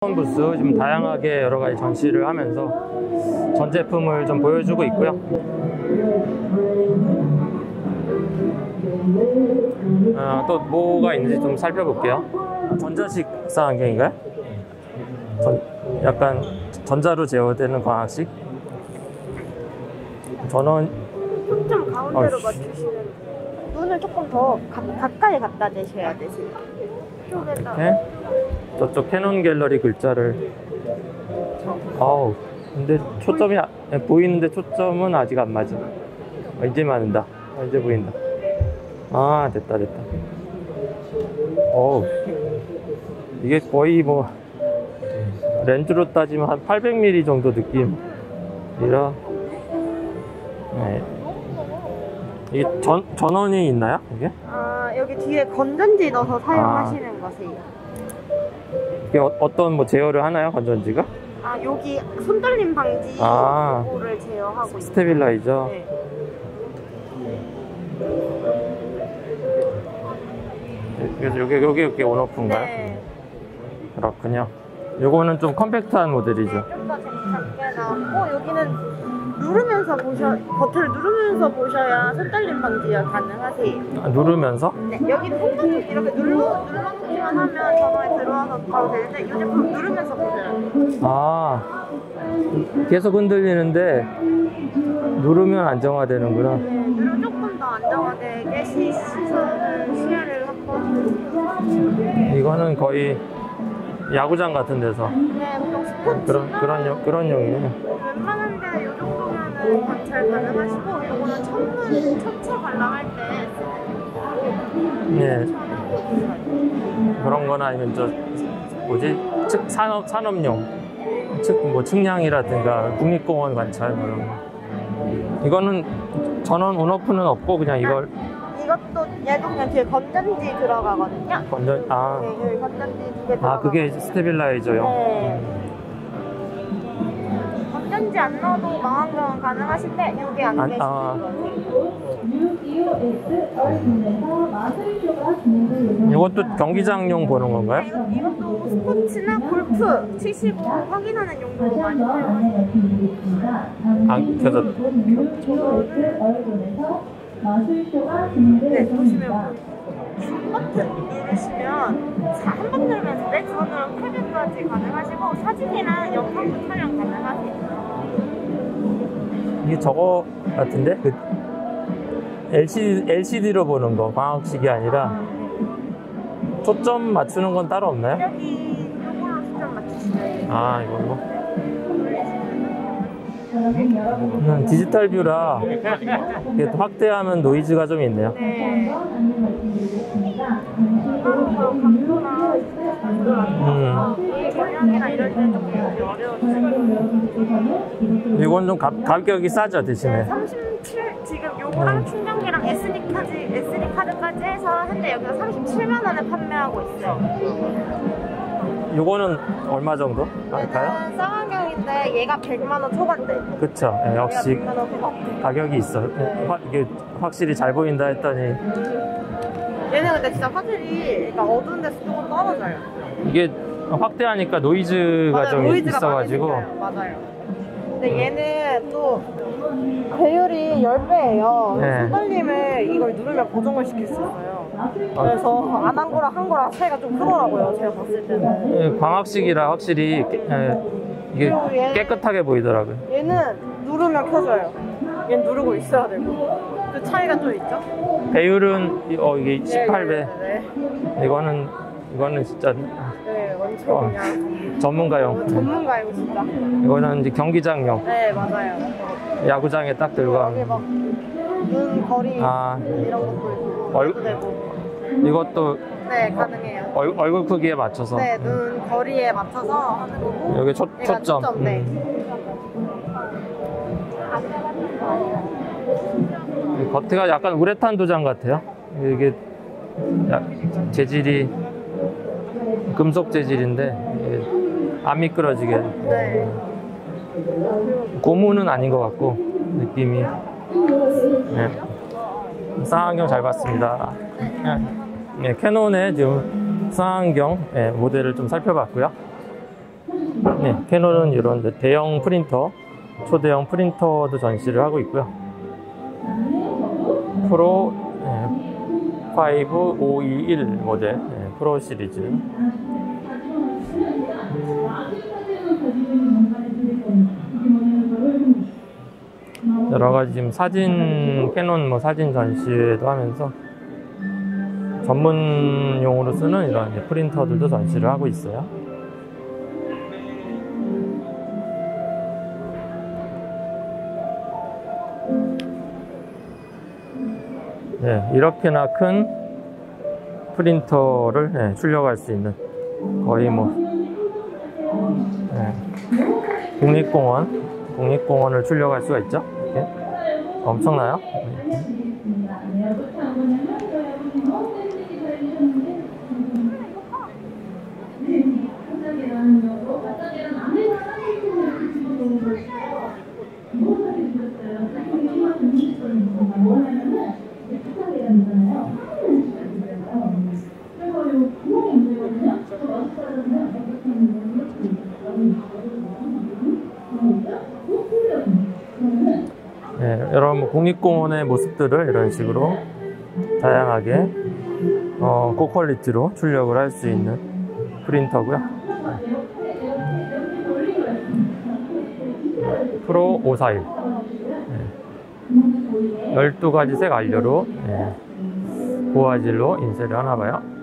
부스 지금 다양하게 여러 가지 전시를 하면서 전 제품을 좀 보여주고 있고요. 또 뭐가 있는지 좀 살펴볼게요. 전자식 쌍안경인가요? 약간 전자로 제어되는 광학식. 전원 초점 가운데로 맞추시면 눈을 조금 더 가까이 갖다 대셔야 되세요. 쪽에다. 네? 저쪽 캐논 갤러리 글자를. 아우, 근데 초점이 보이는데 초점은 아직 안 맞아. 이제 맞는다. 이제 보인다. 아, 됐다. 어우, 이게 거의 뭐 렌즈로 따지면 한 800mm 정도 느낌이라. 네. 이게 전원이 있나요? 이게? 아, 여기 뒤에 건전지 넣어서 사용하시는 거세요. 이게 어떤 뭐 제어를 하나요, 건전지가? 아, 여기 손떨림 방지를 제어하고 있어요. 스테빌라이저. 네. 그래서 여기 온오프인가요? 네. 그렇군요. 요거는 좀 컴팩트한 모델이죠. 네, 좀 더 작게 나왔고, 여기는 누르면서 버튼을 누르면서 보셔야 손떨림 방지가 가능하세요. 아, 누르면서? 네, 여기는 손떨림 이렇게 눌러놓기만 하면 전원에 들어와서 바로 되는데, 이 제품 누르면서 보셔야 돼요. 아, 계속 흔들리는데 누르면 안정화되는구나. 네, 누르면 조금 더 안정화되게 시야를 확보하시면. 이거는 거의 야구장 같은 데서. 네, 보통 스포츠나 그런 용이네. 웬만한데 이 정도면은 관찰 가능하시고, 이거는 천체 관람할 때 네. 그런 거나 아니면 산업용 측량이라든가 국립공원 관찰 뭐 이런 거. 이거는 전원 온오프는 없고 그냥 이걸. 이것도 얘도 그냥 뒤에 건전지 들어가거든요. 네, 여기 건전지 2개 들어가. 그게 스테빌라이저요. 네. 건전지 안 넣어도 망원경은 가능하신데 여기 안 계시는 거세요. 이것도 경기장용 보는 건가요? 네, 이것도 스포츠나 골프 치시고 확인하는 용도로 많이 사용하세요. 안 켜졌다. 네, 보시면 줌 버튼 누르시면 한 번 누르면 내주어는 크기까지 가능하시고 사진이나 영상도 촬영 가능하세요. 이게 저거 같은데? 그 LCD로 보는 거, 광학식이 아니라. 초점 맞추는 건 따로 없나요? 여기 이걸로 초점 맞추시면 돼요. 아, 이걸로? 디지털 뷰라 이게 또 확대하면 노이즈가 좀 있네요. 네. 전향이나 이럴 때 좀 어려워요. 이건 좀 가격이 싸죠, 대신에. 네, 37, 지금 요거랑 충전기랑 SD 카드까지 해서 현재 여기서 37만 원에 판매하고 있어요. 요거는 얼마 정도 할까요? 얘는 쌍안경인데 얘가 100만 원 초반대. 그쵸. 네, 역시 100만 원 초반대. 가격이 있어요. 네. 이게 확실히 잘 보인다 했더니. 얘는 근데 진짜 화질이 그러니까 어두운 데서 조금 떨어져요. 이게 확대하니까 노이즈가 맞아요, 좀 노이즈가 있어가지고. 많이 생겨요. 맞아요. 근데 얘는 또 배율이 10배예요. 네. 손떨림을 이걸 누르면 고정을 시킬 수 있어요. 그래서 안 한 거랑 한 거랑 차이가 좀 크더라고요. 제가 봤을 때는. 네, 광학식이라 확실히 이게 깨끗하게 보이더라고요. 얘는 누르면 켜져요. 얘는 누르고 있어야 되고. 그 차이가 좀 있죠? 배율은 이게 18배. 네. 이거는 진짜. 네, 완전 그냥 전문가용. 전문가이고 진짜. 이거는 이제 경기장용. 네, 맞아요. 야구장에 딱 들고 여기 막 눈 거리 이런 것도 있고 되고. 이것도 네, 가능해요. 얼굴 크기에 맞춰서. 네, 눈 거리에 맞춰서 하는 거고. 여기 초점. 네. 겉에가 약간 우레탄 도장 같아요. 이게 재질이 금속 재질인데 이게 안 미끄러지게. 네. 고무는 아닌 것 같고 느낌이. 네. 쌍안경 잘 봤습니다. 네, 캐논의 지금 쌍안경 모델을 좀 살펴봤고요. 네, 캐논은 이런 대형 프린터, 초대형 프린터도 전시를 하고 있고요. 프로 5521 모델 프로 시리즈. 여러 가지 지금 캐논 사진 전시회도 하면서 전문용으로 쓰는 이런 프린터들도 전시를 하고 있어요. 네, 이렇게나 큰 프린터를 출력할 수 있는 거의 국립공원을 출력할 수가 있죠. 이렇게. 엄청나요? 네, 여러분 국립공원의 모습들을 이런 식으로 다양하게 고퀄리티로 출력을 할 수 있는 프린터고요. 프로 541 12가지 색 안료로 고화질로 인쇄를 하나봐요.